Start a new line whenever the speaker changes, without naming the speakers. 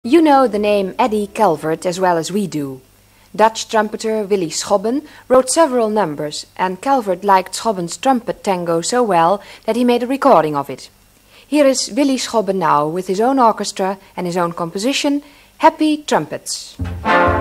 You know the name Eddie Calvert as well as we do. Dutch trumpeter Willy Schobben wrote several numbers, and Calvert liked Schobben's trumpet tango so well that he made a recording of it. Here is Willy Schobben now with his own orchestra and his own composition, Happy Trumpets.